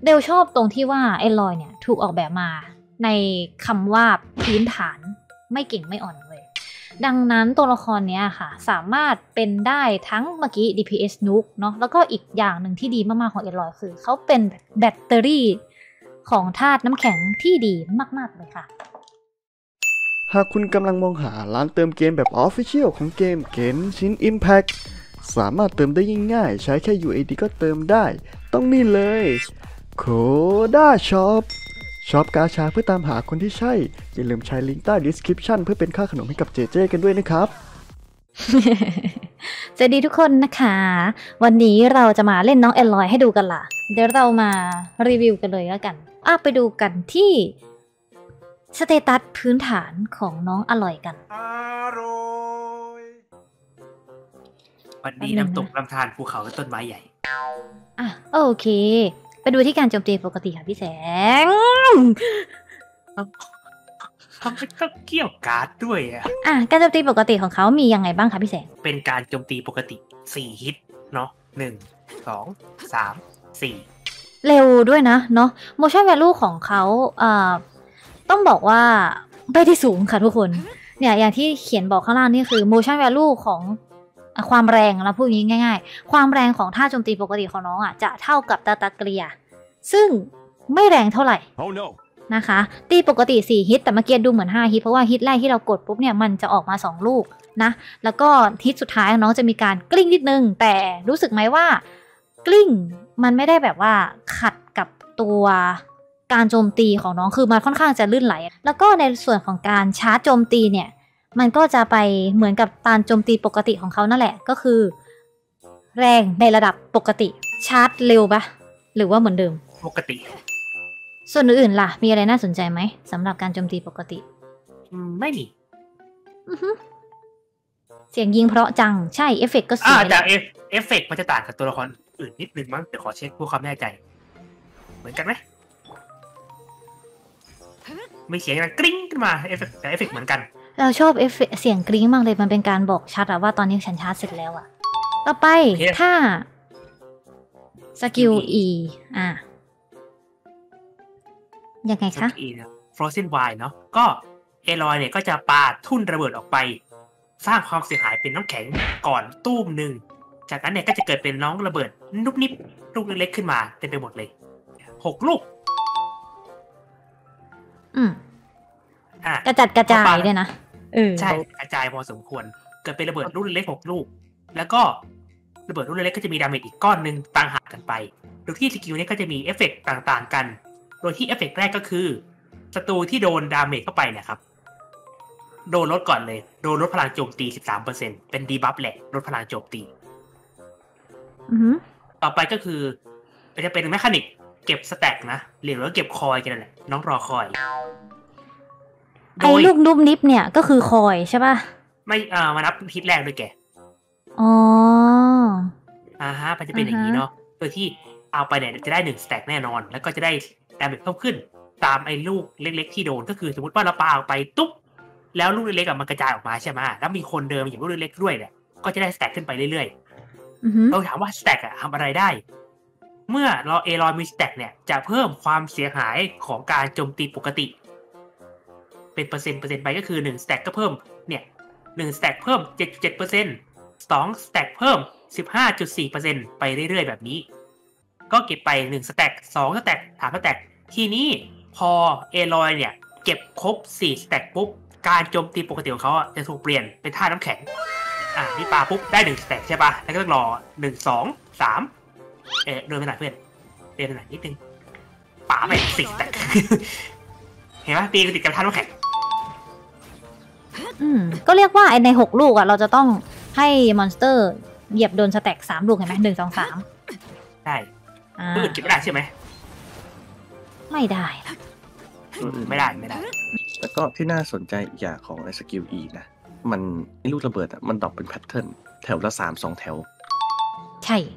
เดลชอบตรงที่ว่าเอลลอยเนี่ยถูกออกแบบมาในคำว่าพื้นฐานไม่เก่งไม่อ่อนเลยดังนั้นตัวละครเนี้ยค่ะสามารถเป็นได้ทั้งเมื่อกี้ DPS Nuke เนาะแล้วก็อีกอย่างหนึ่งที่ดีมากๆของเอลลอยคือเขาเป็นแบตเตอรี่ของธาตุน้ำแข็งที่ดีมากๆเลยค่ะหากคุณกำลังมองหาร้านเติมเกมแบบ Official ของเกม Genshin Impact สามารถเติมได้ง่ายๆใช้แค่ UID ก็เติมได้ต้องนี่เลย Koda Shop ช็อปกาชาเพื่อตามหาคนที่ใช่อย่าลืมใช้ลิงก์ใต้ description เพื่อเป็นค่าขนมให้กับเจเจกันด้วยนะครับสวัสดีทุกคนนะคะวันนี้เราจะมาเล่นน้องเอลลอยให้ดูกันล่ะเดี๋ยวเรามารีวิวกันเลยแล้วกันไปดูกันที่สเตตัสพื้นฐานของน้องอร่อยกันวันนี้น้ำตกลำธารภูเขาและต้นไม้ใหญ่โอเคไปดูที่การโจมตีปกติค่ะพี่แสงทำไมต้องเกี่ยวการ์ดด้วยการโจมตีปกติของเขามียังไงบ้างคะพี่แสงเป็นการโจมตีปกติ4ฮิตเนาะ1 2 3 4 เร็วด้วยนะเนาะ motion value ของเขาต้องบอกว่าไม่ได้สูงค่ะทุกคนเนี่ยอย่างที่เขียนบอกข้างล่างนี่คือ motion value ของความแรงเราพูดอย่างนี้ง่ายๆความแรงของท่าโจมตีปกติของน้องจะเท่ากับตาเกลียซึ่งไม่แรงเท่าไหร่ oh, no. นะคะตีปกติ4ฮิตแต่เมื่อกี้ดูเหมือน5ฮิตเพราะว่าฮิตแรกที่เรากดปุ๊บเนี่ยมันจะออกมา2ลูกนะแล้วก็ฮิตสุดท้ายน้องจะมีการกลิ้งนิดนึงแต่รู้สึกไหมว่ากลิ้งมันไม่ได้แบบว่าขัดกับตัวการโจมตีของน้องคือมันค่อนข้างจะลื่นไหลแล้วก็ในส่วนของการชาร์จโจมตีเนี่ยมันก็จะไปเหมือนกับการโจมตีปกติของเขานั่นแหละก็คือแรงในระดับปกติชาร์จเร็วปะหรือว่าเหมือนเดิมปกติส่วนอื่นๆล่ะมีอะไรน่าสนใจไหมสำหรับการโจมตีปกติไม่มีเสียงยิงเพราะจังใช่เอฟเฟกต์ก็สวยแต่เอฟเฟกต์มันจะต่างกับตัวละครอื่นนิดนึงมั้งเดี๋ยวขอเช็คเพื่อความแน่ใจเหมือนกันไหมมีเสียงกริ๊งขึ้นมาเอฟเฟกต์แต่เอฟเฟกต์เหมือนกันเราชอบเอฟเฟกต์เสียงกริ๊งมากเลยมันเป็นการบอกชัดว่าตอนนี้ฉันชาร์จเสร็จแล้วต่อไปถ้าสกิล E ยังไงคะ Frozen Wine เนาะก็เอลอยเนี่ยก็จะปาทุ่นระเบิดออกไปสร้างความเสียหายเป็นน้ำแข็งก่อนตู้มหนึ่งจากนั้นเนี่ยก็จะเกิดเป็นน้องระเบิดนุบนิบลูกเล็กๆขึ้นมาเต็มไปหมดเลย6 ลูกกระจัดกระจายด้วยนะใช่กระจายพอสมควรเกิดเป็นระเบิดลูกเล็ก6 ลูกแล้วก็ระเบิดลูกเล็กก็จะมีดาเมจอีกก้อนหนึ่งต่างหากกันไปโดยที่สกิลนี้ก็จะมีเอฟเฟกต์ต่างๆกันโดยที่เอฟเฟกต์แรกก็คือศัตรูที่โดนดาเมจเข้าไปเนี่ยครับโดนลดก่อนเลยโดนลดพลังโจมตี 13% เป็นดีบัฟแหละลดพลังโจมตีต่อไปก็คือจะเป็นแมคานิกเก็บสแต็กนะหรือว่าเก็บคอยกันนั่นแหละน้องรอคอยไอ้ลูกนุบนิบเนี่ยก็คือคอยใช่ป่ะไม่มานับฮิตแรกด้วยแกมันจะเป็นอย่างนี้เนาะโดยที่เอาไปเนี่ยจะได้1สแต็กแน่นอนแล้วก็จะได้ดาเมจเพิ่มขึ้นตามไอ้ลูกเล็กๆที่โดนก็คือสมมติว่าเราปาออกไปตุ๊บแล้วลูกเล็กๆมันกระจายออกมาใช่ไหมแล้วมีคนเดินอย่างลูกเล็กๆด้วยเนี่ยก็จะได้สแต็กขึ้นไปเรื่อยๆเราถามว่าสแต็กทำอะไรได้เมื่อเราเอลอยมีสแต็กเนี่ยจะเพิ่มความเสียหายของการโจมตีปกติเป็นเปอร์เซ็นต์ไปก็คือ1สแต็กก็เพิ่มเนี่ย1สแต็กเพิ่ม 7.7% 2สแต็กเพิ่ม 15.4% ไปเรื่อยๆแบบนี้ก็เก็บไป1สแต็ก2สแต็ก3สแต็กทีนี้พอเอลอยเนี่ยเก็บครบ4สแต็กปุ๊บการโจมตีปกติของเขาจะถูกเปลี่ยนเป็นท่าน้ำแข็งนี่ปาปุ๊บได้1สแต็กใช่ป่ะแล้วก็ต้องรอ1 2 3เดินไปหน่อยเพื่อนเดินไปหน่อยนิดนึงปาไป4สแต็กเห็นไหมตีติดกับท่าน้ำแข็งก็เรียกว่าใน6 ลูกเราจะต้องให้มอนสเตอร์เหยียบโดนสแต็ก3 ลูกเห็นไหม1 2 3 ใช่อื่นเก็บไม่ได้ใช่ไหมไม่ได้ไม่ได้แล้วก็ที่น่าสนใจอีกอย่างของสกิล E นะมันลูกระเบิดมันดรอปเป็นแพทเทิร์นแถวละ2 แถวใช่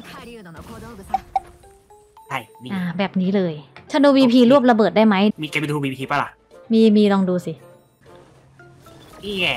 นี่แบบนี้เลยธนู VP รวบระเบิดได้ไหมมีแกเป็นธนู VP ป่ะล่ะมีลองดูสินี่ไง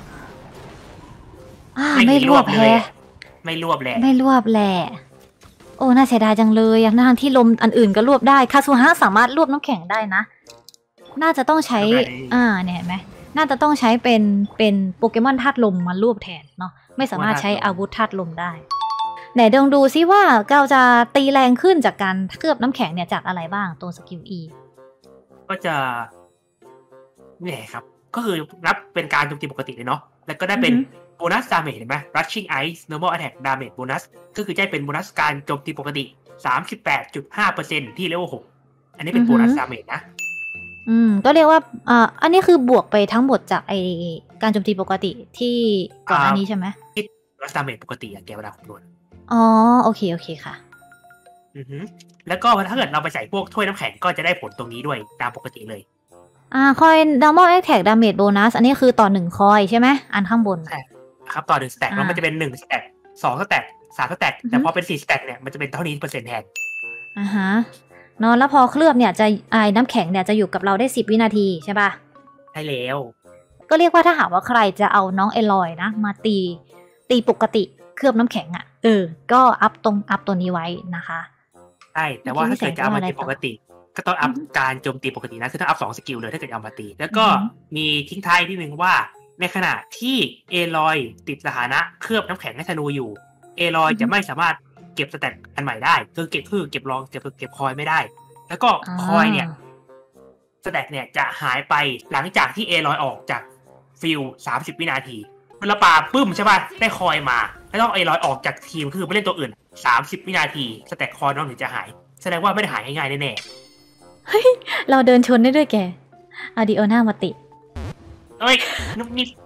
ไม่รวบแฮะไม่รวบแหละโอ้น่าเสียดายจังเลยทั้งที่ลมอันอื่นก็รวบได้คาซูฮะสามารถรวบน้ำแข็งได้นะน่าจะต้องใช้เนี่ยเห็นไหมน่าจะต้องใช้เป็นโปเกมอนธาตุลมมารวบแทนเนาะไม่สามารถใช้อาวุธธาตุลมได้ไหนลองดูซิว่าเราจะตีแรงขึ้นจากการเคลือบน้ำแข็งเนี่ยจากอะไรบ้างตัวสกิล E ก็จะเนี่ยครับก็คือรับเป็นการโจมตีปกติเลยเนาะแล้วก็ได้เป็นโบนัสดาเมจเห็นไหม rushing ice normal attack damage bonus ก็คือได้เป็นโบนัสการโจมตีปกติ 38.5% ที่เลเวล6อันนี้เป็นโบนัสดาเมจนะก็เรียกว่าอันนี้คือบวกไปทั้งหมดจากไอการโจมตีปกติที่ก่อนหน้านี้ใช่ไหมที่โบนัสดาเมจปกติแกเวลาคำนวณอ๋อโอเคค่ะแล้วก็ถ้าเกิดเราไปใส่พวกถ้วยน้ำแข็งก็จะได้ผลตรงนี้ด้วยตามปกติเลยคอย normal attack damage bonus อันนี้คือต่อ1คอยใช่ไหมอันข้างบนใช่ครับต่อ1 stack แล้วมันจะเป็น1 stack 2 stack 3 stack แต่พอเป็น4 stack เนี่ยมันจะเป็นเท่านี้เปอร์เซ็นต์แทนฮะเนาะแล้วพอเคลือบเนี่ยจะน้ำแข็งเนี่ยจะอยู่กับเราได้10 วินาทีใช่ป่ะใช่แล้วก็เรียกว่าถ้าหากว่าใครจะเอาน้องเอลอยนะมาตีปกติเคลือบน้ำแข็งก็อัพตัวนี้ไว้นะคะใช่แต่ว่าถ้าเกิดจะเอามาตีปกติก็ต้องอัพการโจมตีปกตินะคือต้องอัพ2 สกิลเลยถ้าเกิดเอามาตีแล้วก็มีทิ้งท้ายนิดนึงว่าในขณะที่เอลอยติดสถานะเคลือบน้ำแข็งให้ธนูอยู่เอลอยจะไม่สามารถเก็บสแต็กอันใหม่ได้คือเก็บรองเก็บคอยไม่ได้แล้วก็คอยเนี่ยสแต็กเนี่ยจะหายไปหลังจากที่เอลอยออกจากฟิล30 วินาทีเวลาปาปึ้มใช่ป่ะได้คอยมาแล้วต้องเอลอยออกจากทีมคือไปเล่นตัวอื่น30 วินาทีสแต็กคอยน้องถึงจะหายแสดงว่าไม่ได้หายง่ายๆแน่ๆเฮ้ยเราเดินชนได้ด้วยแกอาดิโอน่ามาติเอ้ยนุกนิด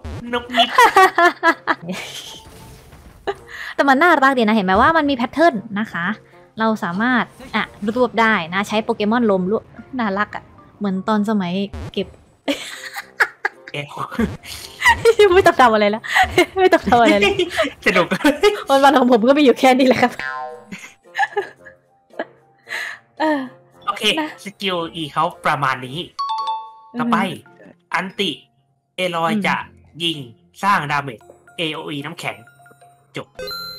แต่มันน่ารักดีนะเห็นไหมว่ามันมีแพทเทิร์นนะคะเราสามารถรวบได้นะใช้โปเกมอนลมรวบน่ารักเหมือนตอนสมัยเก็บไม่ต้องทำอะไรแล้วไม่ต้องทำอะไรแล้วสนุกวันของผมก็มีอยู่แค่นี้แหละครับโอเคสกิล E เขาประมาณนี้ต่อไปอันติเอลอยจะยิงสร้างดาเมจ AOE น้ำแข็งจบ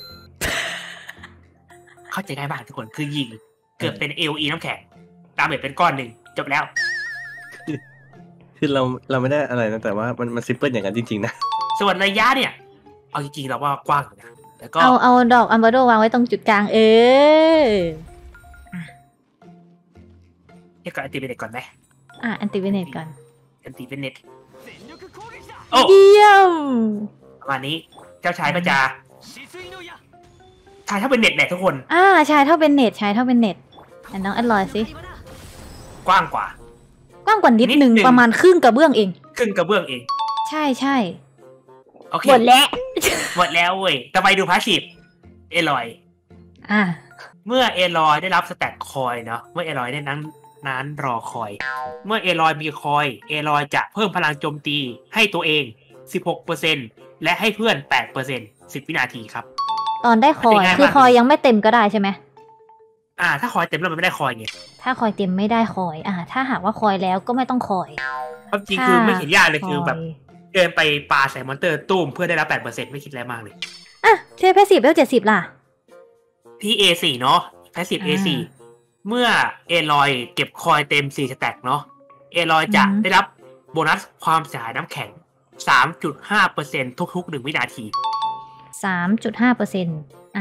เข้าใจง่ายมากทุกคนคือยิงเกิดเป็น AOE น้ำแข็งดาเมจเป็นก้อนหนึ่งจบแล้วคือเราไม่ได้อะไรนะแต่ว่ามันซิมเปิลอย่างนั้นจริงๆนะส่วนระยะเนี่ยเอาจริงๆเราว่ากว้างอยู่นะแล้วก็เอาดอกอัมเบโดวางไว้ตรงจุดกลางเรียกก่อนอันติเวเนตก่อนไหมอันติเวเนตก่อนอันติเวเนตโอ้เยี่ยมประมาณนี้เจ้าชายก็จะชายเท่าเป็นเน็ตแหละทุกคนชายเท่าเป็นเน็ตแต่น้องอร่อยสิกว้างกว่านิดนึงประมาณครึ่งกระเบื้องเองใช่โอเคหมดแล้วเว้ยต่อไปดูพาสซีฟเอลอยเมื่อเอลอยได้รับสแต็กคอยเนาะเมื่อเอลอยได้นั้นรอคอยเมื่อเอลอยมีคอยเอลอยจะเพิ่มพลังโจมตีให้ตัวเอง 16% และให้เพื่อน 8% 10 วินาทีครับตอนได้คอยคือคอยยังไม่เต็มก็ได้ใช่ไหมถ้าคอยเต็มแล้วมันไม่ได้คอยไงถ้าคอยเต็มไม่ได้คอยถ้าหากว่าคอยแล้วก็ไม่ต้องคอยความจริงคือไม่เห็นยากเลยคือแบบเดินไปปาใส่มอนเตอร์ตุ้มเพื่อได้รับ 8% ไม่คิดอะไรมากเลยเทพแพสซีฟเลเวล70ล่ะที่ A4 เนาะแพสซีฟ A4 เมื่อเอลอยเก็บคอยเต็ม4สแต็กเนาะเอลอยจะได้รับโบนัสความเสียหายน้ำแข็ง 3.5% ทุกๆ1วินาที 3.5%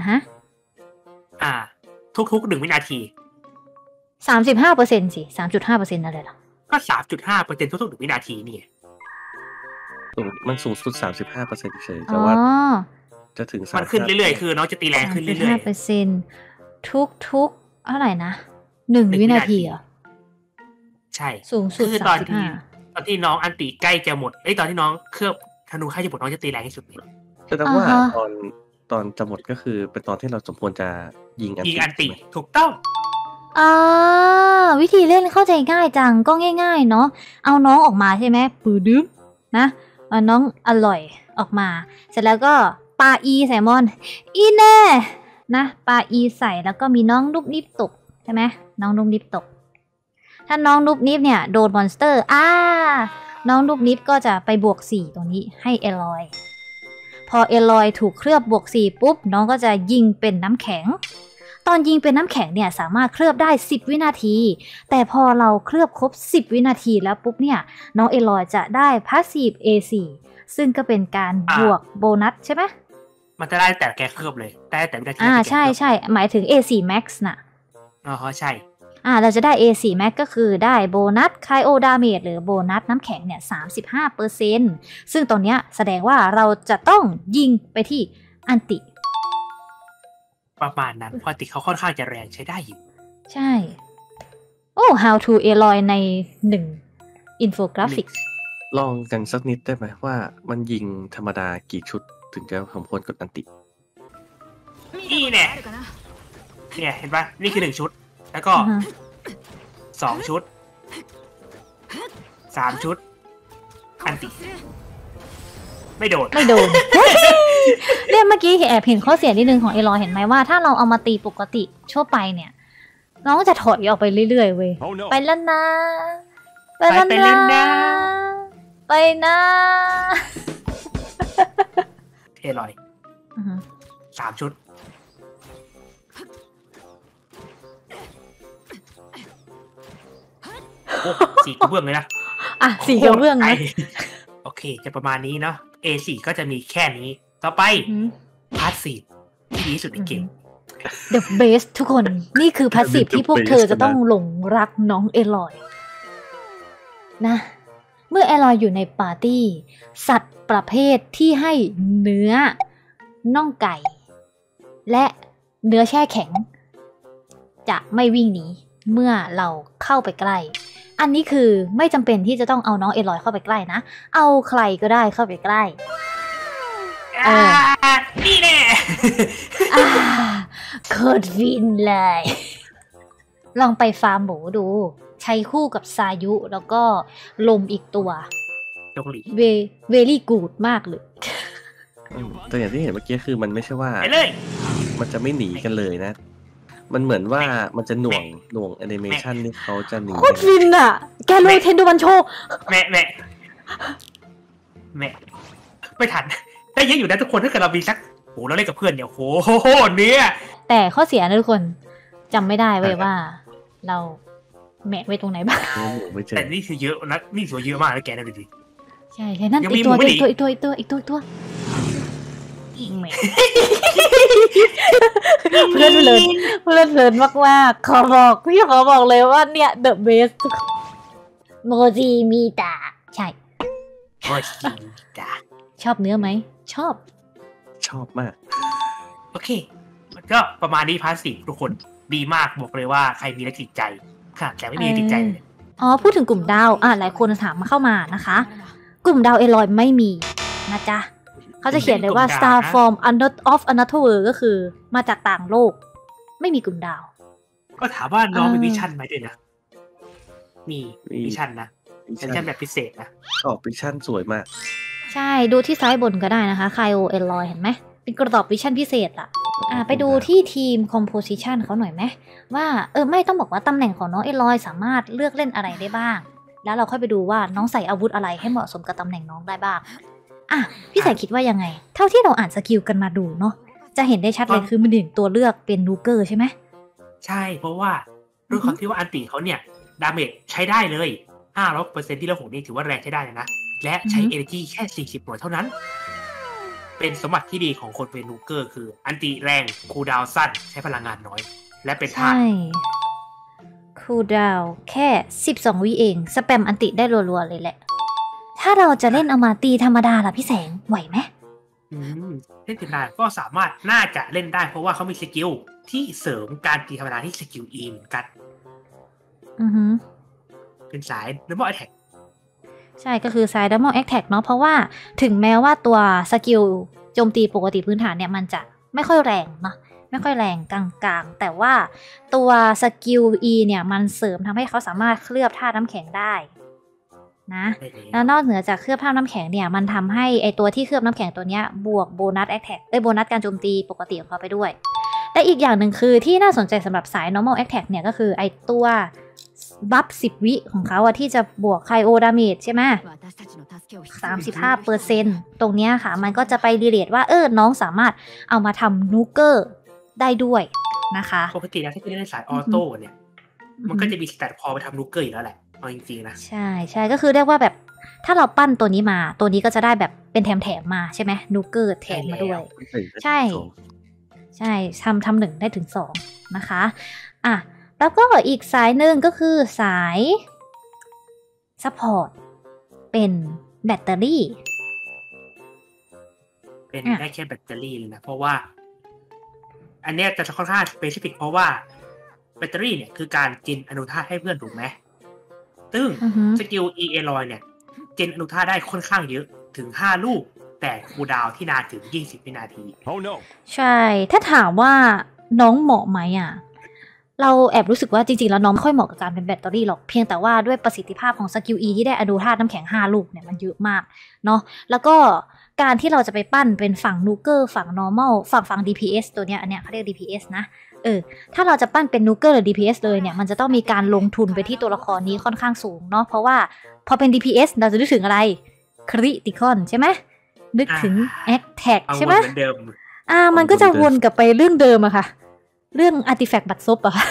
ทุกๆ1วินาที 35% สิ 3.5% อะไรล่ะก็ 3.5% ทุกๆ1วินาทีนี่มันสูงสุด 35% เฉยๆแต่ว่าจะถึงมันขึ้นเรื่อยๆคือน้องจะตีแรงขึ้นเรื่อยๆ ทุกๆอะไรนะ1วินาทีอ่ะใช่สูงสุดคือตอนที่น้องอันติใกล้จะหมดตอนที่น้องเคลือบธนูใกล้จะหมดน้องจะตีแรงที่สุดเลยแต่ว่าตอนจะหมดก็คือเป็นตอนที่เราสมควรจะยิงอันติถูกต้องวิธีเล่นเข้าใจง่ายจังก็ง่ายๆเนาะเอาน้องออกมาใช่ไหมปืดึ๊บนะน้องอร่อยออกมาเสร็จแล้วก็ปาอีใส่มอนอีแน่นะปาอีใส่แล้วก็มีน้องนุบนิบตกใช่ไหมน้องนุบนิบตกถ้าน้องนุบนิบเนี่ยโดนมอนสเตอร์น้องนุบนิบก็จะไปบวก4ตรงนี้ให้เอลอยพอเอลอยถูกเคลือบบวก4ปุ๊บน้องก็จะยิงเป็นน้ำแข็งตอนยิงเป็นน้ำแข็งเนี่ยสามารถเคลือบได้10 วินาทีแต่พอเราเคลือบครบ10 วินาทีแล้วปุ๊บเนี่ยน้องเอลอยจะได้ Passive A4 ซึ่งก็เป็นการบวกโบนัสใช่ไหมมันจะได้แต่แกเคลือบเลยได้แต่วินาทีใช่ใช่หมายถึง A4 Max น่ะใช่เราจะได้ A4 Max ก็คือได้โบนัส Cryo Damage หรือโบนัสน้ำแข็งเนี่ย 35% ซึ่งตอนเนี้ยแสดงว่าเราจะต้องยิงไปที่อันติประมาณนั้นพอติเขาค่อนข้างจะแรงใช้ได้อยู่ใช่โอ้ How to Aloy ใน1 Infographics ลองกันสักนิดได้ไหมว่ามันยิงธรรมดากี่ชุดถึงจะสมควรกดอันตินี่แน่เนี่ยเห็นปะนี่คือ1 ชุดแล้วก็2 ชุด3 ชุดอันติไม่โดนเนี่ยเมื่อกี้แอบเห็นข้อเสียนิดนึงของเอลอยเห็นไหมว่าถ้าเราเอามาตีปกติทั่วไปเนี่ยน้องจะถอยออกไปเรื่อยๆเว้ยไปแล้วนะไปแล้วนะไปนะเอลอย3 ชุดโอ้4 กระเบื้องเลยนะ 4 กระเบื้องนะโอเคจะประมาณนี้เนาะ A4 ก็จะมีแค่นี้ต่อไปพาสซีฟที่ดีที่สุดในเกม The best ทุกคนนี่คือพาสซีฟที่พวกเธอจะต้องหลงรักน้องเอลอยนะเมื่อเอลอยอยู่ในปาร์ตี้สัตว์ประเภทที่ให้เนื้อน่องไก่และเนื้อแช่แข็งจะไม่วิ่งหนีเมื่อเราเข้าไปใกล้อันนี้คือไม่จำเป็นที่จะต้องเอาน้องเอลอยเข้าไปใกล้นะเอาใครก็ได้เข้าไปใกล้นี่แน่โคตรฟินเลยลองไปฟาร์มหมูดูใช้คู่กับซายุแล้วก็ลมอีกตัวเวลี่กูดมากเลยแต่อย่างที่เห็นเมื่อกี้คือมันไม่ใช่ว่ามันจะไม่หนีกันเลยนะมันเหมือนว่ามันจะหน่วงแอนิเมชันนี่เขาจะหนีโคตรฟินอ่ะแกเลยเทนโดวันโชแม่ไม่ทันได้เยอะอยู่นะทุกคนถ้าเกิดเรามีสักโหเราเล่นกับเพื่อนเนี่ยโหเนี่ยแต่ข้อเสียนะทุกคนจำไม่ได้เว้ยว่าเราแมะไว้ตรงไหนบ้างแต่นี่คือเยอะนะนี่สวยเยอะมากแล้วแกนะดูดิใช่นั่นอีกตัวเพื่อนเพลินมากๆขอบอกเลยว่าเนี่ย the best โมจิมิตะใช่โมจิมิตะชอบเนื้อไหมชอบมากโอเคมันก็ประมาณนี้พาสซีฟทุกคนดีมากบอกเลยว่าใครมีแรงจิตใจค่ะแต่ไม่มีจิตใจเลยพูดถึงกลุ่มดาวหลายคนถามมาเข้ามานะคะกลุ่มดาวเอลอยไม่มีนะจ๊ะเขาจะเขียนเลยว่า Star from of another world ก็คือมาจากต่างโลกไม่มีกลุ่มดาวก็ถามว่าน้องมีวิชั่นไหมด้วยนะมีวิชั่นนะวิชั่นแบบพิเศษนะวิชั่นสวยมากใช่ดูที่ซ้ายบนก็ได้นะคะ Cryo Aloy เห็นไหมเป็นกระสอบวิชั่นพิเศษไปดูที่ทีม composition เขาหน่อยไหมว่าไม่ต้องบอกว่าตำแหน่งของน้องเอลอยสามารถเลือกเล่นอะไรได้บ้างแล้วเราค่อยไปดูว่าน้องใส่อาวุธอะไรให้เหมาะสมกับตำแหน่งน้องได้บ้างพี่สายคิดว่ายังไงเท่าที่เราอ่านสกิลกันมาดูเนาะจะเห็นได้ชัดเลยคือมัน1 ตัวเลือกเป็นนูเกอร์ใช่ไหมใช่เพราะว่าด้วยความที่ว่าอันติเขาเนี่ยดาเมจใช้ได้เลย 500% ที่เรานี่ถือว่าแรงใช้ได้เลยนะและใช้ energy แค่40 หน่วยเท่านั้นเป็นสมบัติที่ดีของคนเป็นนูเกอร์คืออันติแรงคูลดาวน์สั้นใช้พลังงานน้อยและเป็นธาตุคูลดาวน์แค่12 วิเองสแปมอันติได้รัวๆเลยแหละถ้าเราจะเล่นเอามาตีธรรมดาล่ะพี่แสงไหวไหมเล่นธรรมดาก็สามารถน่าจะเล่นได้เพราะว่าเขามีสกิลที่เสริมการตีธรรมดาที่สกิล E เหมือนกันเป็นสาย Double Attack ใช่ก็คือสาย Double Attack เนาะเพราะว่าถึงแม้ว่าตัวสกิลโจมตีปกติพื้นฐานเนี่ยมันจะไม่ค่อยแรงเนาะไม่ค่อยแรงกลางๆแต่ว่าตัวสกิล E เนี่ยมันเสริมทำให้เขาสามารถเคลือบธาตุน้ำแข็งได้นะแล้วนอกเหนือจากเคลือบธาตุน้ำแข็งเนี่ยมันทำให้ไอตัวที่เคลือบน้ำแข็งตัวเนี้ยบวกโบนัสแอคแท็กโบนัสการโจมตีปกติของเขาไปด้วยและอีกอย่างหนึ่งคือที่น่าสนใจสำหรับสาย normal attack เนี่ยก็คือไอตัวบัฟ10 วิของเขาที่จะบวก Cryo Damage ใช่ไหม 35% ตรงเนี้ยค่ะมันก็จะไปรีเลทว่าน้องสามารถเอามาทำนูเกอร์ได้ด้วยนะคะปกติแล้วถ้าจะเล่นสายออโต้เนี่ยมันก็จะมีสแตทพอไปทำนูเกอร์อยู่แล้วแหละเอาจริงๆนะใช่ใช่ก็คือเรียกว่าแบบถ้าเราปั้นตัวนี้มาตัวนี้ก็จะได้แบบเป็นแถมมาใช่ไหมนูเกอร์แถมมาด้วยใช่ใช่ทำ1ได้ถึง2นะคะอ่ะแล้วก็อีกสายหนึ่งก็คือสายซัพพอร์ตเป็นแบตเตอรี่เป็นได้แค่แบตเตอรี่เลยนะเพราะว่าอันเนี้ยจะค่อนข้างสเปซิฟิกเพราะว่าแบตเตอรี่เนี่ยคือการจินอนุธาตุให้เพื่อนถูกไหมซึ่งสกิล E-Alloy เนี่ยจินอนุธาตุได้ค่อนข้างเยอะถึง5ลูกแต่คูลดาวน์ที่นานถึง20วินาที Oh no ใช่ถ้าถามว่าน้องเหมาะไหมอ่ะเราแอบรู้สึกว่าจริงๆแล้วน้องไม่ค่อยเหมาะกับการเป็นแบตเตอรี่หรอกเพียงแต่ว่าด้วยประสิทธิภาพของสกิล E ที่ได้อนุธาตุน้ำแข็ง5ลูกเนี่ยมันเยอะมากเนาะแล้วก็การที่เราจะไปปั้นเป็นฝั่งนูเกอร์ฝั่ง normal ฝั่ง DPS ตัวเนี้ยอันเนี้ยเขาเรียก DPS นะถ้าเราจะปั้นเป็นนูเกอร์หรือ DPS เลยเนี่ยมันจะต้องมีการลงทุนไปที่ตัวละครนี้ค่อนข้างสูงเนาะเพราะว่าพอเป็น DPS เราจะนึกถึงอะไร Critical ใช่ไหมนึกถึง Attack ใช่ไหมมันก็จะวนกลับไปเรื่องเดิมอะค่ะเรื่อง Artifact บัตรซบอะ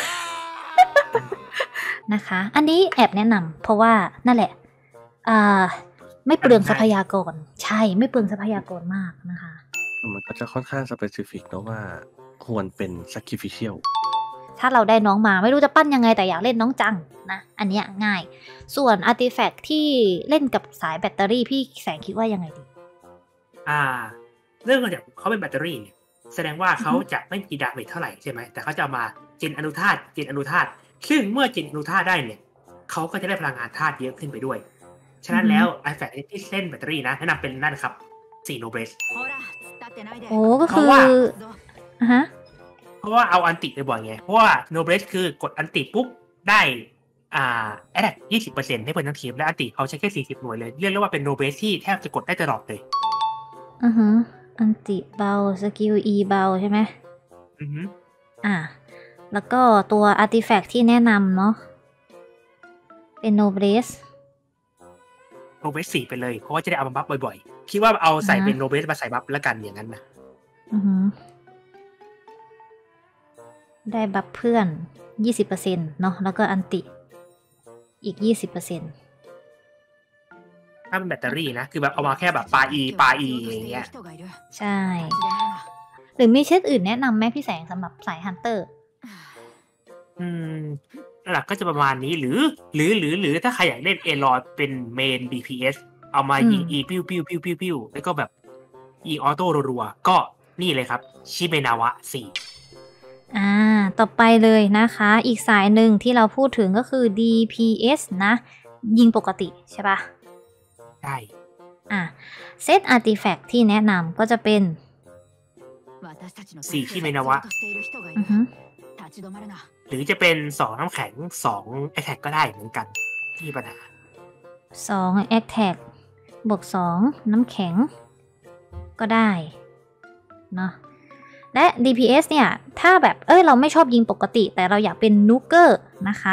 นะคะอันนี้แอบแนะนำเพราะว่านั่นแหละไม่เปลืองทรัพยากรใช่ไม่เปลืองทรัพยากรมากนะคะมันก็จะค่อนข้างสเปซิฟิกนะว่าควรเป็น sacrificial ถ้าเราได้น้องมาไม่รู้จะปั้นยังไงแต่อยากเล่นน้องจังนะอันนี้ง่ายส่วน Artifact ที่เล่นกับสายแบตเตอรี่พี่แสงคิดว่ายังไงดีเรื่องจากเขาเป็นแบตเตอรี่เนี่ยแสดงว่าเขาจะไม่มีดาเมจเท่าไหร่ใช่ไหมแต่เขาจะมาจินอนุธาตุซึ่งเมื่อจินอนุธาตุได้เนี่ยเขาก็จะได้พลังงานธาตุเยอะขึ้นไปด้วยฉะนั้นแล้วไอแฟกที่เล่นแบตเตอรี่นะแนะนำเป็นนั่นครับ4 โนเบสโอ้ก็คือเพราะว่าเอาอันติไปบ่อยไงเพราะว่าโนเบสคือกดอันติปุ๊บได้แอตแทค 20% ให้เพื่อนทั้งทีมและอันติเขาใช้แค่40หน่วยเลยเรียกได้ว่าเป็นโนเบสที่แทบจะกดได้ตลอดเลยอันติเบาสกิล E เบาใช่ไหมแล้วก็ตัวอาร์ติแฟกต์ที่แนะนำเนาะเป็นโนเบส 4ไปเลยเพราะว่าจะได้เอามาบัฟบ่อยๆคิดว่าเอาใส่เป็นโนเบสมาใส่บัฟแล้วกันอย่างนั้นนะได้บัฟเพื่อน 20% เนาะแล้วก็อันติอีก 20% ถ้าเป็นแบตเตอรี่นะคือแบบเอามาแค่แบบปาอีอย่างเงี้ยใช่หรือมีเซตอื่นแนะนำไหมพี่แสงสำหรับสายฮันเตอร์หลักก็จะประมาณนี้หรือถ้าใครอยากเล่นเอลอยเป็นเมน DPS เอามายิงอีปิ้วแล้วก็แบบยิงออโต้รัวๆก็นี่เลยครับชิเมนาวะ4 ต่อไปเลยนะคะอีกสายหนึ่งที่เราพูดถึงก็คือ DPS นะยิงปกติใช่ปะใช่เซตอาร์ติแฟกต์ที่แนะนำก็จะเป็น 4ชิเมนาวะหรือจะเป็น2น้ำแข็ง2 Attack ก็ได้เหมือนกันที่มีปัญหา 2 Attack บวก2น้ำแข็งก็ได้เนาะและ DPS เนี่ยถ้าแบบเราไม่ชอบยิงปกติแต่เราอยากเป็นนูเกอร์นะคะ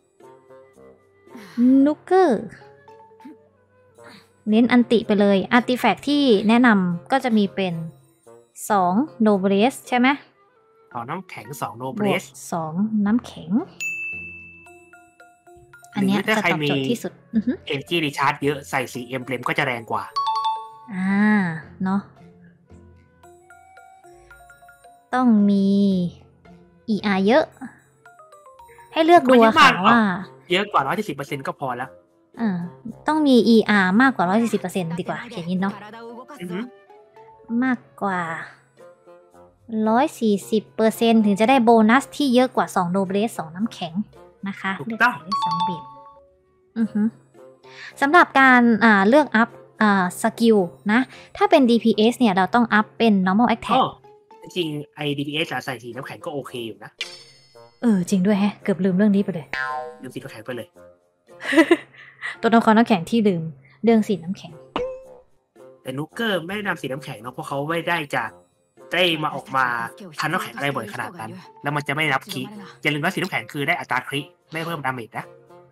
นูเกอร์เน้นอันติไปเลยอาร์ติแฟกต์ที่แนะนำก็จะมีเป็น2 Noblesse ใช่ไหม 2น้ำแข็ง2 Noblesse 2น้ำแข็งอันนี้จะตอบโจทย์ที่สุด Energy Recharge เยอะใส่4 Emblem ก็จะแรงกว่าเนาะต้องมี ER เยอะให้เลือกดูค่ะว่าเยอะกว่า 140% ก็พอแล้วต้องมี ER มากกว่า 140% ดีกว่าเขียนนี้เนาะมากกว่า 140% ถึงจะได้โบนัสที่เยอะกว่า2 Noblesse 2น้ำแข็งนะคะเลือกได้2แบบสำหรับการเลือกอัพสกิลนะถ้าเป็น DPS เนี่ยเราต้องอัพเป็น normal attack จริงไอ้ DPS ใส่สีน้ำแข็งก็โอเคอยู่นะจริงด้วยแฮะเกือบลืมเรื่องนี้ไปเลยลืมสีน้ำแข็งไปเลยตัวละครน้ำแข็งที่ลืมเรื่องสีน้ำแข็งแต่นูเกอร์ไม่ได้นำสีน้ำแข็งเนาะเพราะเขาไม่ได้จะได้มาออกมาทันน้ำแข็งอะไรบ่อยขนาดนั้นแล้วมันจะไม่รับคีอย่าลืมว่าสีน้ำแข็งคือได้อัตราคริไม่เพิ่มดาเมจนะ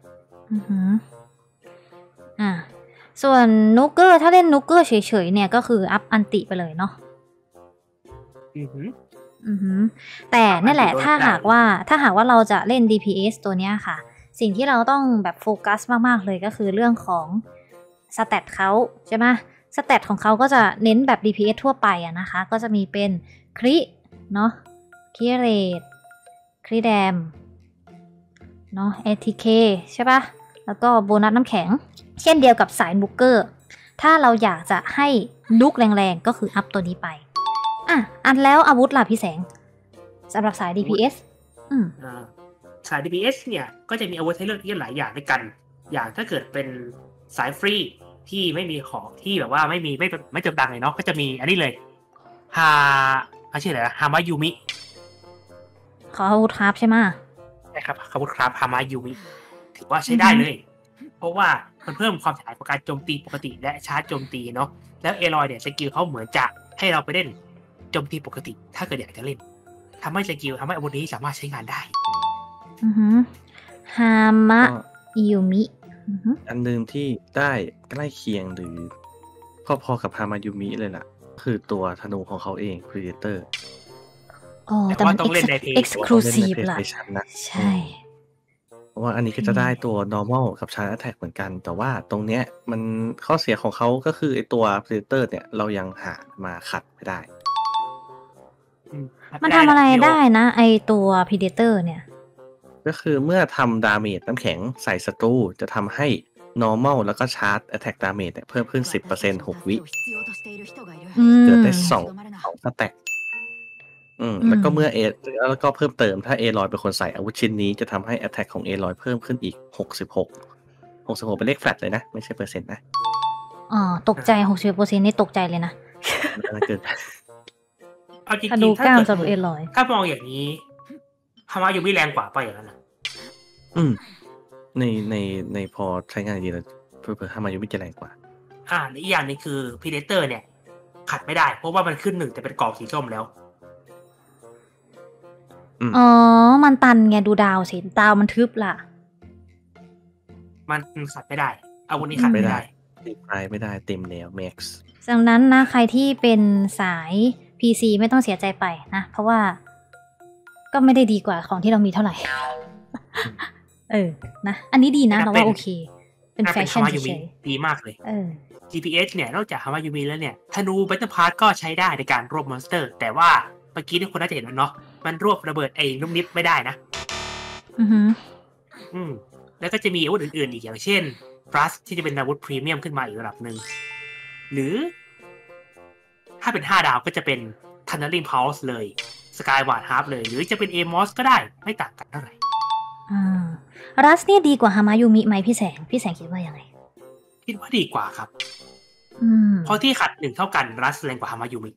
ส่วนนูเกอร์ถ้าเล่นนูเกอร์เฉยๆเนี่ยก็คืออัพอันติไปเลยเนาะแต่นั่นแหละถ้าหากว่าเราจะเล่น DPS ตัวเนี้ยค่ะสิ่งที่เราต้องแบบโฟกัสมากๆเลยก็คือเรื่องของสแตทเขาใช่ไหมสแตทของเขาก็จะเน้นแบบ DPS ทั่วไปอะนะคะก็จะมีเป็นคริเนาะคริเรทคริแดมเนาะ ATK ใช่ปะแล้วก็โบนัสน้ำแข็งเช่นเดียวกับสายบุกเกอร์ถ้าเราอยากจะให้ลุกแรงๆก็คืออัพตัวนี้ไปอันแล้วอาวุธล่ะพี่แสงสำหรับสาย DPS สาย DPS เนี่ยก็จะมีอาวุธให้เลือกหลายอย่างด้วยกันอย่างถ้าเกิดเป็นสายฟรีที่ไม่มีของที่แบบว่าไม่จำกัดเลยเนาะก็จะมีอันนี้เลยชื่ออะไรนะฮามายูมิขออาวุธครับใช่ไหมใช่ครับอาวุธครับฮามายูมิถือว่าใช้ได้เลยเพราะว่ามันเพิ่มความฉลาดของการโจมตีปกติและชาร์จโจมตีเนาะแล้วเอลอยเนี่ยสกิลเขาเหมือนจะให้เราไปเล่นโจมตีปกติถ้าเกิดอยากจะเล่นทำให้สกิลทำให้อาวุธนี้สามารถใช้งานได้ฮามะยูมิอันนึงที่ได้ใกล้เคียงหรือพอๆกับฮามายูมิเลยล่ะคือตัวธนูของเขาเอง Predator แต่มัน exclusive ล่ะใช่เพราะว่าอันนี้ก็จะได้ตัว normal กับ charge attack เหมือนกันแต่ว่าตรงเนี้ยมันข้อเสียของเขาก็คือไอตัว Predator เนี่ยเรายังหามาขัดไม่ได้มันทำอะไรได้นะไอตัว Predator เนี่ยก็คือเมื่อทำดาเมจน้ำแข็งใส่ศัตรูจะทำให้ normal แล้วก็ charge attack damage เนี่ยเพิ่มขึ้น 10% 6 วิเกิดได้2 สแต็กแล้วก็เมื่อแล้วก็เพิ่มเติมถ้า A100 เป็นคนใส่อาวุธชิ้นนี้จะทำให้ attack ของ A100 เพิ่มขึ้นอีก66เป็นเลขแฟลตเลยนะไม่ใช่เปอร์เซ็นต์นะตกใจ 60% นี่ตกใจเลยนะเกินเอาจริงๆถ้าสำหรับ A100 ถ้ามองอย่างนี้ฮามายูมิแรงกว่าไปอย่างนั้นนะในพอใช้งานดีแล้วเพิ่มฮามายูมิจะแรงกว่าและอีกอย่างนึงคือ Predator เนี่ยขัดไม่ได้เพราะว่ามันขึ้น1แต่เป็นกรอบสีส้มแล้วมันตันไงดูดาวสิดาวมันทึบล่ะมันขัดไม่ได้อาวุธนี้ขัดไม่ได้ติดไม่ได้เต็มแนว Max ดังนั้นนะใครที่เป็นสาย PC ไม่ต้องเสียใจไปนะเพราะว่าก็ไม่ได้ดีกว่าของที่เรามีเท่าไหร่นะอันนี้ดีนะเราว่าโอเคเป็นแฟชั่นเฉยๆดีมากเลยGPS เนี่ยนอกจากฮามายูมิแล้วเนี่ยธนูแบตเตอร์พาร์ทก็ใช้ได้ในการรวบมอนสเตอร์แต่ว่าเมื่อกี้ที่คนน่าจะเห็นแล้วเนาะมันรวบระเบิดลูกนิดไม่ได้นะแล้วก็จะมีอาวุธอื่นๆอีกอย่างเช่นฟลัสที่จะเป็นอาวุธพรีเมียมขึ้นมาอีกระดับนึงหรือถ้าเป็น5 ดาวก็จะเป็น Tunneling Pulse เลย Skyward Harp เลยหรือจะเป็น Amos ก็ได้ไม่ต่างกันเท่าไหร่รัสนี่ดีกว่าฮามายูมิไหมพี่แสงคิดว่ายังไงคิดว่าดีกว่าครับเพราะที่ขัด1เท่ากันรัสแรงกว่าฮามายูมิ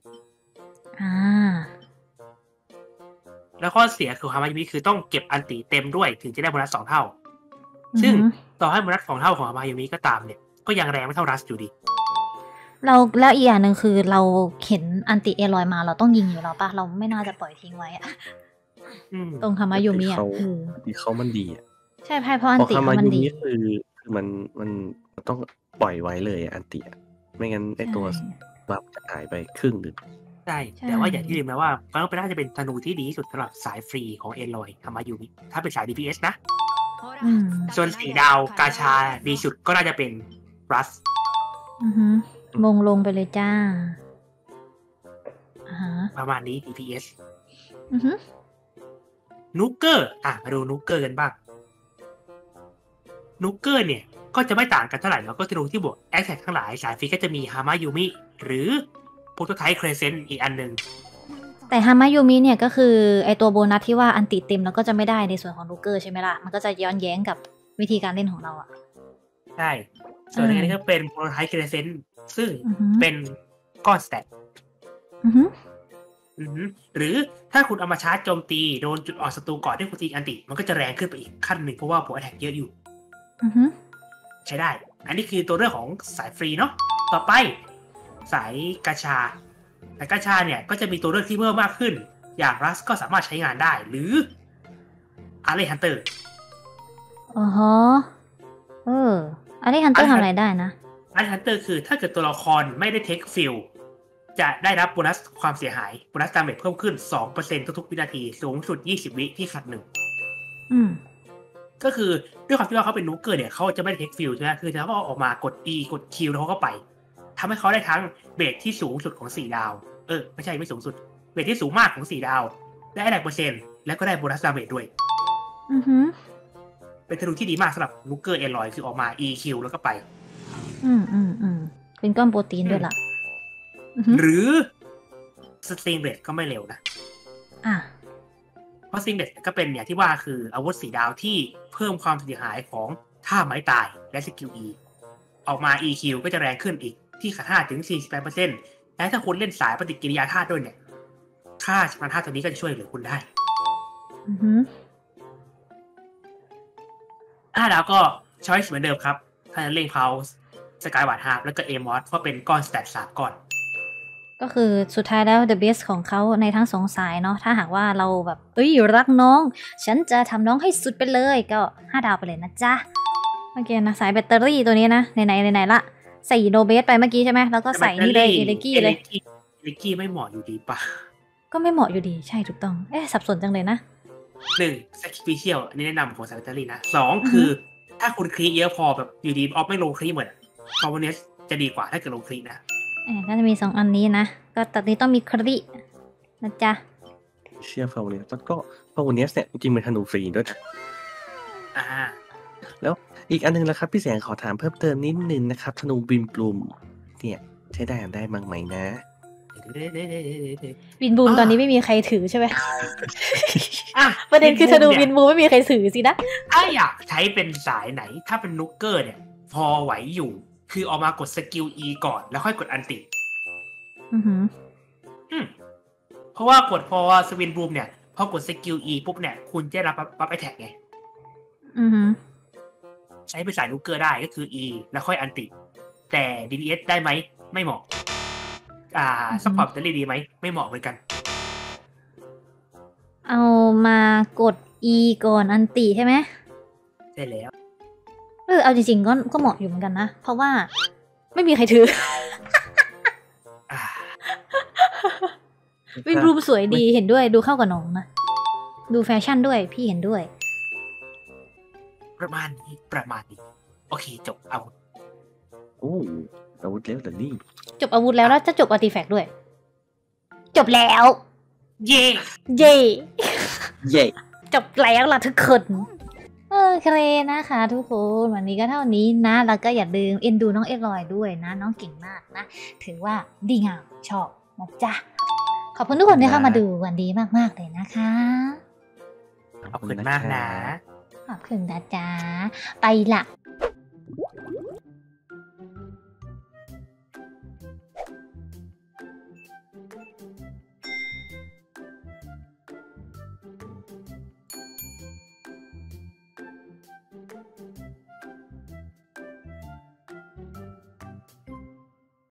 แล้วข้อเสียคือฮามายูมิคือต้องเก็บอันติเต็มด้วยถึงจะได้โบนัส2 เท่าซึ่งต่อให้โบนัส2 เท่าของฮามายูมิก็ตามเนี่ยก็ยังแรงไม่เท่ารัสอยู่ดีแล้วอีกอย่างนึงคือเราเห็นอันติเอลอยมาเราต้องยิงอยู่แล้วป่ะเราไม่น่าจะปล่อยทิ้งไว้ตรงฮามายูมิดีเขามันดีใช่เพราะอันติมันดีคือมันต้องปล่อยไว้เลยอันติไม่งั้นไอตัวบัฟจะหายไปครึ่งนึงใช่แต่ว่าอย่างที่ลืมนะว่าก็น่าจะเป็นธนูที่ดีที่สุดสำหรับสายฟรีของเอลอยฮามายูมิถ้าเป็นสาย DPS นะส่วน4 ดาวกาชาดีสุดก็น่าจะเป็นรัสมงลงไปเลยจ้าประมาณนี้ DPS นูเกอร์มาดูนูเกอร์กันบ้างนูเกอร์เนี่ยก็จะไม่ต่างกันเท่าไหร่แล้วก็ธนูที่บวกแอคแท็กทั้งหลายสายฟรีก็จะมีฮามายูมิหรือโปรโตไทป์เครเซนต์อีกอันนึงแต่ฮามายูมิเนี่ยก็คือไอตัวโบนัสที่ว่าอันติเต็มแล้วก็จะไม่ได้ในส่วนของนูเกอร์ใช่ไหมล่ะมันก็จะย้อนแย้งกับวิธีการเล่นของเราใช่ส่วนอันนี้ก็เป็นโปรโตไทป์เครเซนต์ซึ่งเป็นก้อนสแตทหรือถ้าคุณเอามาชาร์จโจมตีโดนจุดอ่อนศัตรูก่อนที่คุณตีอันติมันก็จะแรงขึ้นไปอีกขั้นหนึ่งเพราะว่าบวกแอทแทคเยอะอยู่ใช้ได้อันนี้คือตัวเรื่องของสายฟรีเนาะต่อไปสายกาชาแต่กาชาเนี่ยก็จะมีตัวเลือกที่เพิ่มมากขึ้นอย่างรัสก็สามารถใช้งานได้หรืออาร์เรฮันเตอร์อาร์เรฮันเตอร์ทำอะไรได้นะอาร์เรฮันเตอร์คือถ้าเกิดตัวละครไม่ได้เทคฟิลจะได้รับโบนัสความเสียหายโบนัสดาเมจเพิ่มขึ้น 2% ทุกๆวินาทีสูงสุด20วิที่ขัด1ก็คือด้วยความที่ว่าเขาเป็นนูเกอร์เนี่ยเขาจะไม่ได้เทคฟิลใช่ไหมคือถ้าเขาออกมากด E กด Q แล้วเขาก็ไปทำให้เขาได้ทั้งเบสที่สูงสุดของ4ดาวไม่ใช่ไม่สูงสุดเบสที่สูงมากของ4ดาวได้แรงเปอร์เซ็นต์แล้วก็ได้โบนัสดาเมจด้วยเป็นธนูที่ดีมากสำหรับนูเกอร์เอลอยคือออกมา E Q แล้วก็ไปเป็นก้อนโปรตีนด้วยล่ะหรือสตริงเบลดก็ไม่เร็วนะเพราะสตริงเบลดก็เป็นอย่างที่ว่าคืออาวุธ4ดาวที่เพิ่มความเสียหายของท่าไม้ตายและสกิล E ออกมา EQ ก็จะแรงขึ้นอีกที่5 ถึง 48% และถ้าคุณเล่นสายปฏิกิริยาธาตุด้วยเนี่ยค่าชำนาญธาตุตัวนี้ก็จะช่วยเหลือคุณได้5 ดาวก็ช้อยส์เหมือนเดิมครับถ้าจะเล่นเขาสกายวาร์ดฮาร์ปแล้วก็เอมอสเพราะเป็นก้อนสแตท3ก้อนก็คือสุดท้ายแล้ว the best ของเขาในทั้งสองสายเนาะถ้าหากว่าเราแบบรักน้องฉันจะทำน้องให้สุดไปเลยก็5 ดาวไปเลยนะจ๊ะเมื่อกี้นะสายแบตเตอรี่ตัวนี้นะไหนละใส่โนเบสไปเมื่อกี้ใช่ไหมแล้วก็ใส่นี่เลยเอเลกี้เลยเอเลกี้ไม่เหมาะอยู่ดีปะก็ไม่เหมาะอยู่ดีใช่ถูกต้องสับสนจังเลยนะ 1 sacrificial อันนี้แนะนำของสายแบตเตอรี่นะ2คือถ้าคุณคลีเยอะพอแบบอยู่ดีออฟไม่ลงคลีเหมือนคอมโพเนสจะดีกว่าถ้าเกิดลงคลีนะก็จะมี2อันนี้นะก็ตอนนี้ต้องมีคลีนะจ๊ะเชื่อฟาวเนสแล้วก็ฟาวเนสเนี่ยจริงๆเป็นธนูฟรีด้วยนะแล้วอีกอันนึงแล้วครับพี่แสงขอถามเพิ่มเติมนิดนึงนะครับธนูบินปลุมเนี่ยใช้ได้มั้งไหมนะบินบูมตอนนี้ไม่มีใครถือใช่ไหมประเด็นคือธนูบินบูมไม่มีใครถือสินะถ้าอยากใช้เป็นสายไหนถ้าเป็นนุกเกอร์เนี่ยพอไหวอยู่คือออกมากดสกิล E ก่อนแล้วค่อยกดอันติเพราะว่ากดพอสวินบูมเนี่ยพอกดสกิล E ปุ๊บเนี่ยคุณจะรับบัฟไอแท็กไงใช้เป็นสายนุกเกอร์ได้ก็คือ E แล้วค่อยอันติแต่ DPS ได้ไหมไม่เหมาะซัพพอร์ตแบตเตอรี่ดีไหมไม่เหมาะเหมือนกันเอามากด E ก่อนอันติใช่ไหมใช่แล้วเอาจริงๆก็เหมาะอยู่เหมือนกันนะเพราะว่าไม่มีใครถือวินบลูมสวยดีเห็นด้วยดูเข้ากับน้องนะดูแฟชั่นด้วยพี่เห็นด้วยประมาณนี้โอเคจบอาวุธอาวุธแล้วแต่นี่จบอาวุธแล้วจะจบอาร์ติแฟกต์ด้วยจบแล้วเย่จบแล้วล่ะทุกคนเคนะคะทุกคนวันนี้ก็เท่านี้นะแล้วก็อย่าลืมเอ็นดูน้องเอลอยด้วยนะน้องเก่งมากนะถือว่าดีงามชอบนะจ๊ะขอบคุณทุกคนที่เข้ามาดูวันดีมากๆเลยนะคะขอบคุณมากนะขอบคุณนะจ๊ะไปละ